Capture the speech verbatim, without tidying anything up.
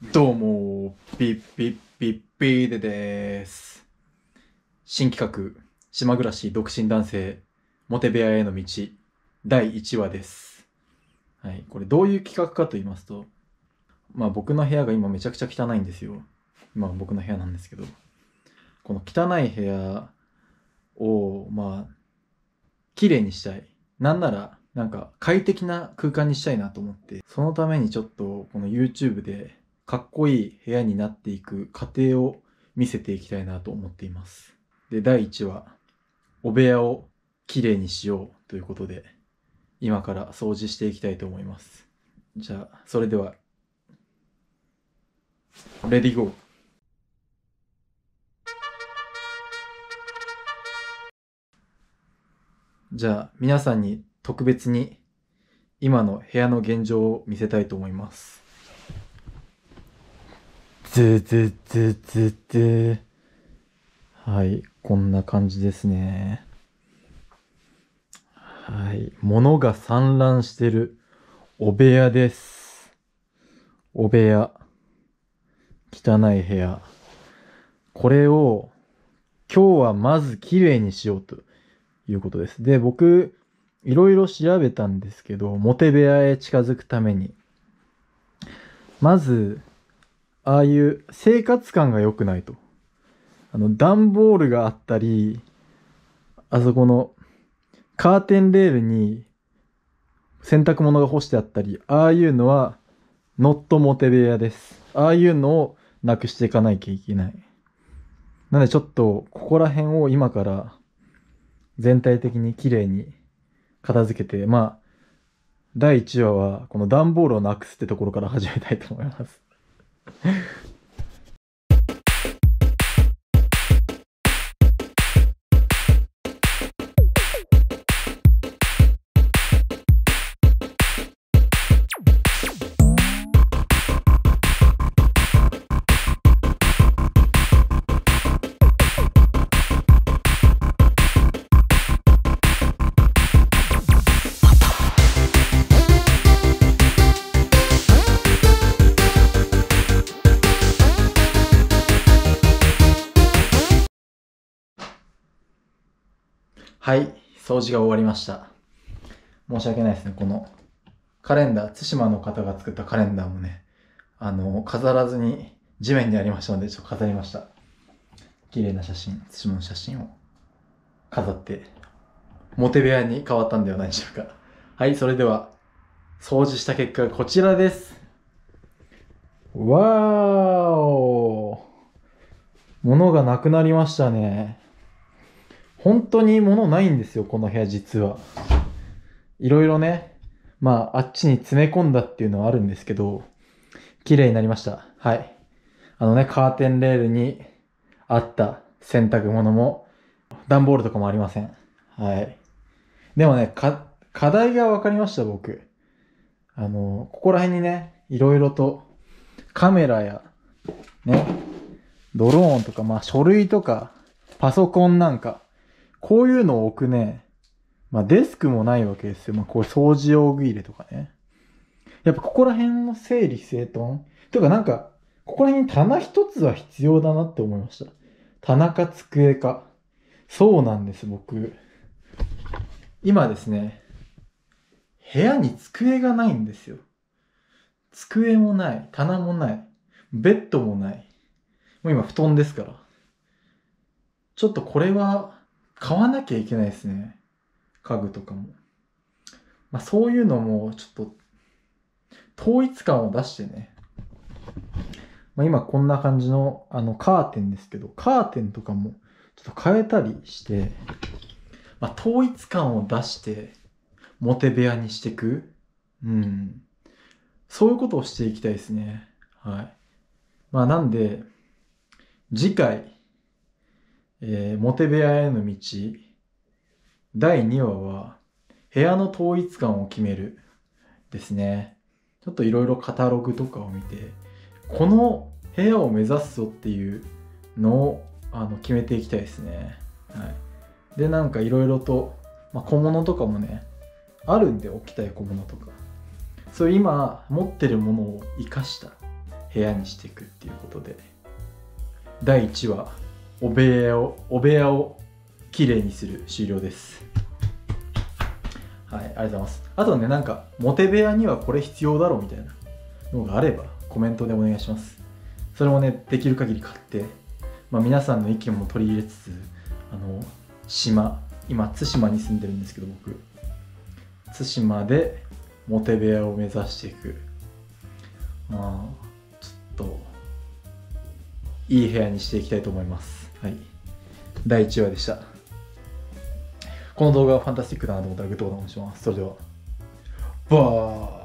どうも、ピッピッピッピーでです。新企画、島暮らし独身男性、モテ部屋への道、だいいちわです。はい、これどういう企画かと言いますと、まあ僕の部屋が今めちゃくちゃ汚いんですよ。まあ僕の部屋なんですけど、この汚い部屋を、まあ、綺麗にしたい。なんなら、なんか快適な空間にしたいなと思って、そのためにちょっとこの YouTube でかっこいい部屋になっていく過程を見せていきたいなと思っています。で、だいいちわ、お部屋をきれいにしようということで、今から掃除していきたいと思います。じゃあ、それでは、レディーゴー。じゃあ、皆さんに特別に今の部屋の現状を見せたいと思います。ずずずずず。はい、こんな感じですね。はい、物が散乱してるお部屋です。お部屋。汚い部屋。これを今日はまず綺麗にしようということです。で、僕、いろいろ調べたんですけど、モテ部屋へ近づくために、まず、ああいう生活感が良くないと。あの、段ボールがあったり、あそこのカーテンレールに洗濯物が干してあったり、ああいうのは、ノットモテ部屋です。ああいうのをなくしていかなきゃいけない。なのでちょっと、ここら辺を今から全体的に綺麗に片付けて、まあ、だいいちわはこの段ボールをなくすってところから始めたいと思います。はい、掃除が終わりました。申し訳ないですね。このカレンダー、対馬の方が作ったカレンダーもね、あの、飾らずに地面にありましたので、ちょっと飾りました。綺麗な写真、対馬の写真を飾って、モテ部屋に変わったんではないでしょうか。はい、それでは、掃除した結果がこちらです。わーお。物がなくなりましたね。本当に物ないんですよ、この部屋実は。いろいろね、まあ、あっちに詰め込んだっていうのはあるんですけど、綺麗になりました。はい。あのね、カーテンレールにあった洗濯物も、段ボールとかもありません。はい。でもね、か、課題が分かりました、僕。あの、ここら辺にね、いろいろとカメラや、ね、ドローンとか、まあ書類とか、パソコンなんか、こういうのを置くね、まあデスクもないわけですよ。まあこう掃除用具入れとかね。やっぱここら辺の整理整頓とかなんか、ここら辺に棚一つは必要だなって思いました。棚か机か。そうなんです、僕。今ですね、部屋に机がないんですよ。机もない、棚もない、ベッドもない。もう今布団ですから。ちょっとこれは買わなきゃいけないですね。家具とかも。まあそういうのもちょっと統一感を出してね。まあ今こんな感じのあのカーテンですけど、カーテンとかもちょっと変えたりして、まあ統一感を出してモテ部屋にしていく。うん。そういうことをしていきたいですね。はい。まあなんで、次回、えー、モテ部屋への道、だいにわは、部屋の統一感を決めるですね。ちょっといろいろカタログとかを見て、この部屋を目指すぞっていうのをあの決めていきたいですね。はい。で、なんかいろいろと、まあ、小物とかもね、あるんで置きたい小物とか。そういう今持ってるものを活かした部屋にしていくっていうことで、だいいちわお部屋をお部屋をきれいにする終了です。はい、ありがとうございます。あとね、なんかモテ部屋にはこれ必要だろうみたいなのがあればコメントでお願いします。それもね、できる限り買って、まあ、皆さんの意見も取り入れつつ、あの島、今対馬に住んでるんですけど、僕対馬でモテ部屋を目指していく、まあちょっといい部屋にしていきたいと思います。はい、だいいちわでした。この動画がファンタスティックだなと思ったらグッドボタンを押します。それではバー